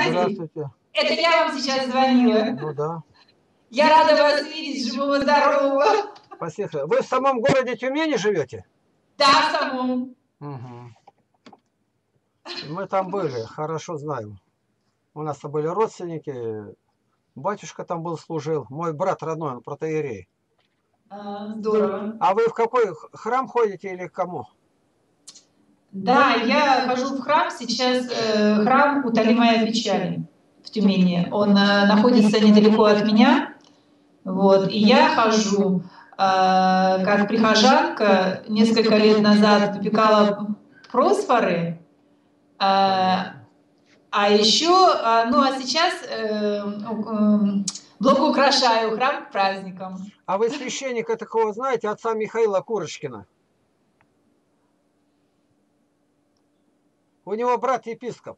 Геннадий, Здравствуйте. это я вам сейчас звонила. Ну да. Я рада вас видеть, живого-здорового. Спасибо. Вы в самом городе Тюмени живете? Да, в самом. Угу. Мы там были, хорошо знаем. У нас там были родственники. Батюшка там был, служил. Мой брат родной, он протоиерей. Здорово. А вы в какой храм ходите или к кому? Да, я хожу в храм сейчас, храм «Утолимая печаль» в Тюмени. Он находится недалеко от меня. Вот. И я хожу как прихожанка. Несколько лет назад выпекала просфоры. А еще, ну а сейчас благоукрашаю храм праздником. А вы священника такого знаете, отца Михаила Курочкина? У него брат епископ.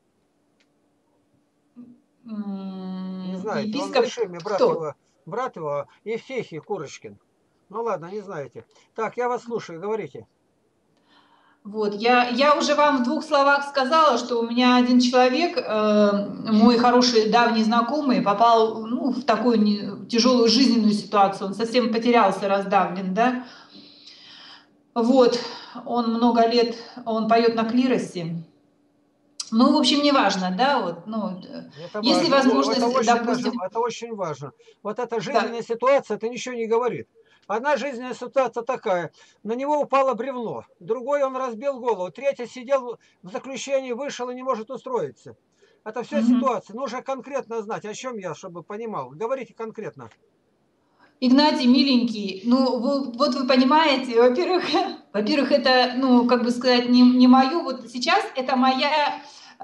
Не знаете, Епископ? Он Вышиме, Кто? брат его Евсехий Курочкин. Ну ладно, не знаете. Так, я вас слушаю, говорите. Вот, я уже вам в двух словах сказала, что у меня один человек, мой хороший давний знакомый, попал в такую тяжелую жизненную ситуацию, он совсем потерялся, раздавлен, да. Вот, он много лет, он поет на клиросе. Ну, в общем, не важно, да, вот, ну, Это если важно. возможность, это очень, допустим... это очень важно. Вот эта жизненная ситуация, это ничего не говорит. Одна жизненная ситуация такая, на него упало бревно, другой он разбил голову, третий сидел в заключении, вышел и не может устроиться. Это все ситуация. Нужно конкретно знать, о чем я, чтобы понимал. Говорите конкретно. Игнатий, миленький, ну вот вы понимаете, во-первых, это, ну, как бы сказать, не мое, вот сейчас это моя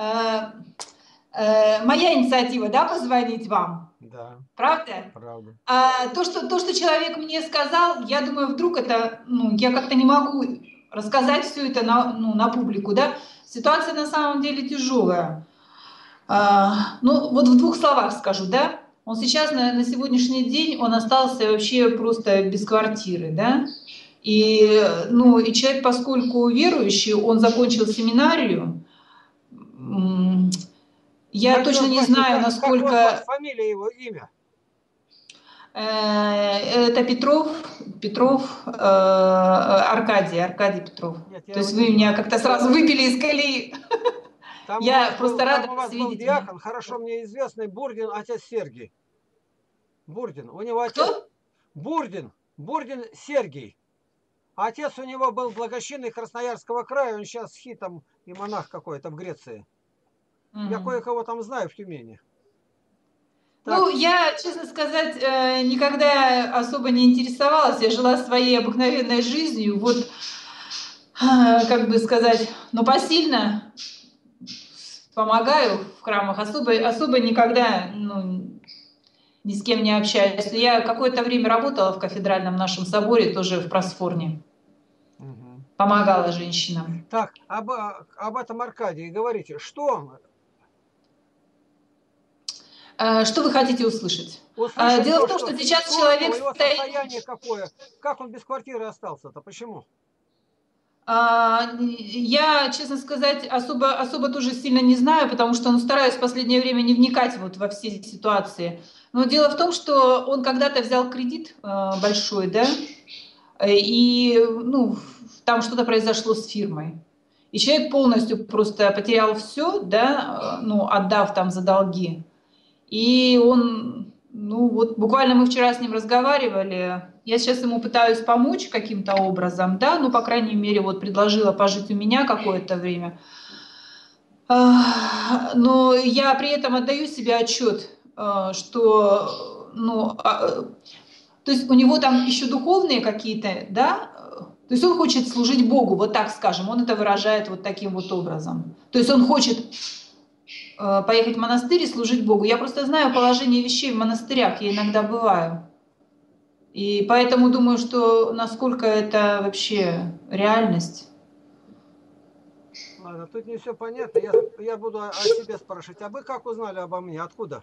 инициатива, да, позвонить вам. Да. Правда? Правда. То, что человек мне сказал, я думаю, вдруг это, ну, я как-то не могу рассказать все это на публику, да. Ситуация на самом деле тяжелая. Ну, вот в двух словах скажу, да. Он сейчас на сегодняшний день, он остался вообще просто без квартиры, да. И, ну, и человек, поскольку верующий, он закончил семинарию, я Как точно его не звать? знаю, Как насколько... фамилия его, имя? Это Аркадий Петров. Нет, я То его есть не вы меня знаю. как-то сразу выбили из колеи. Там Я просто рада у вас вас был видеть. диакон, хорошо мне известный, Бурдин, отец Сергий. Бурдин. У него отец... Кто? Бурдин Сергий. Отец у него был благочинный Красноярского края, он сейчас хитом и монах какой-то в Греции. Я кое-кого там знаю в Тюмени. Так. Ну, я, честно сказать, никогда особо не интересовалась. Я жила своей обыкновенной жизнью. Вот, как бы сказать, но посильно помогаю в храмах. Особо никогда, ну, ни с кем не общаюсь. Я какое-то время работала в кафедральном нашем соборе, тоже в просфорне. Помогала женщинам. Так, об этом Аркадии говорите. Что он? Что вы хотите услышать? Услышать Дело то, в том, что сейчас что человек его стоит... состояние какое? Как он без квартиры остался-то? Почему? Я, честно сказать, особо тоже сильно не знаю, потому что стараюсь в последнее время не вникать вот во все ситуации. Но дело в том, что он когда-то взял кредит большой, да, и ну, там что-то произошло с фирмой. И человек полностью просто потерял все, да, ну, отдав там за долги. И он, ну вот буквально мы вчера с ним разговаривали, я сейчас ему пытаюсь помочь каким-то образом, да, ну, по крайней мере, вот предложила пожить у меня какое-то время. Но я при этом отдаю себе отчет, что, ну, то есть у него там еще духовные какие-то, да, то есть он хочет служить Богу, вот так скажем, он это выражает вот таким вот образом. То есть он хочет поехать в монастырь и служить Богу. Я просто знаю положение вещей в монастырях, я иногда бываю. И поэтому думаю, что насколько это вообще реальность. Ладно, тут не все понятно. Я буду о себе спрашивать. А вы как узнали обо мне? Откуда?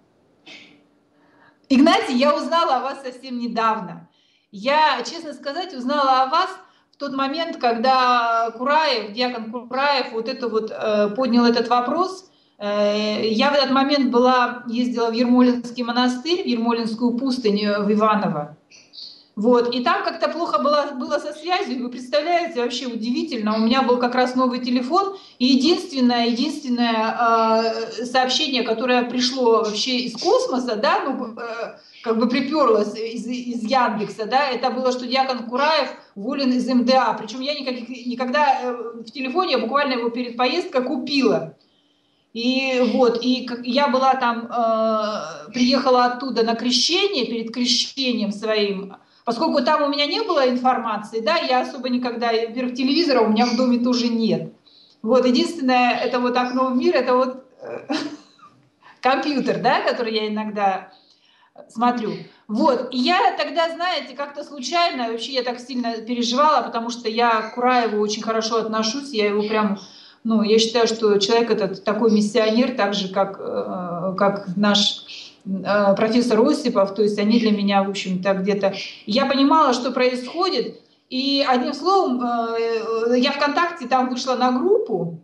Игнатий, я узнала о вас совсем недавно. Я, честно сказать, узнала о вас в тот момент, когда Кураев, диакон Кураев, вот это вот поднял этот вопрос Я в этот момент ездила в Ермолинский монастырь, в Ермолинскую пустынь, в Иваново. Вот, и там как-то плохо было со связью, вы представляете, вообще удивительно. У меня был как раз новый телефон, и единственное сообщение, которое пришло вообще из космоса, да, ну, как бы приперлось из Яндекса, да, это было, что Дьякон Кураев уволен из МДА. Причем я никогда в телефоне, я буквально его перед поездкой купила. И вот, и я была там, приехала оттуда на крещение, перед крещением своим, поскольку там у меня не было информации, да, я особо никогда, во-первых, телевизора у меня в доме тоже нет. Вот, единственное, это вот окно в мир, это вот компьютер, да, который я иногда смотрю. Вот, и я тогда, знаете, как-то случайно, вообще я так сильно переживала, потому что я к Кураеву очень хорошо отношусь, я его прям, ну, я считаю, что человек этот такой миссионер, так же, как наш профессор Осипов, то есть они для меня, в общем-то, где-то... Я понимала, что происходит, и одним словом, я ВКонтакте там вышла на группу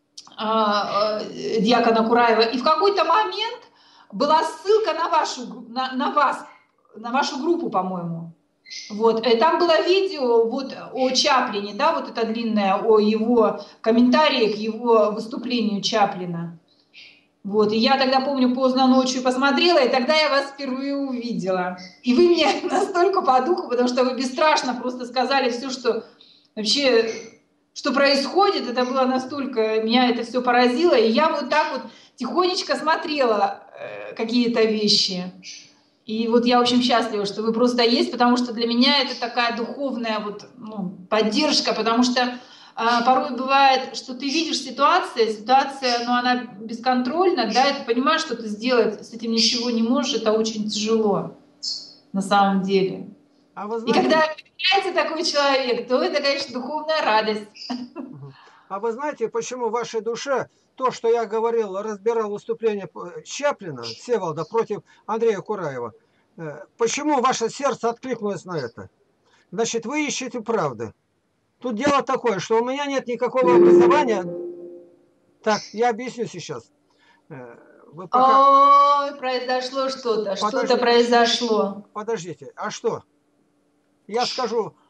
Дьякона Кураева, и в какой-то момент была ссылка на вашу группу, по-моему. Вот. И там было видео вот о Чаплине, да, вот это длинное, о его комментарии к его выступлению Чаплина. Вот. И я тогда, помню, поздно ночью посмотрела, и тогда я вас впервые увидела. И вы мне настолько по духу, потому что вы бесстрашно просто сказали все, что вообще, что происходит. Это было настолько, меня это все поразило. И я вот так вот тихонечко смотрела какие-то вещи. И вот я очень счастлива, что вы просто есть, потому что для меня это такая духовная вот, ну, поддержка, потому что порой бывает, что ты видишь ситуация, ну, она бесконтрольна, да, и ты понимаешь, что ты сделать с этим ничего не можешь, это очень тяжело на самом деле. А вы И знаете, когда появляется такой человек, то это, конечно, духовная радость. а вы знаете, почему в вашей душе то, что я говорил, разбирал выступление Чаплина, Всеволода против Андрея Кураева, почему ваше сердце откликнулось на это? Значит, вы ищете правды. Тут дело такое, что у меня нет никакого образования. Так, я объясню сейчас. Вы пока... Ой, произошло что-то, что-то Подождите, произошло. подождите. А что? Я скажу,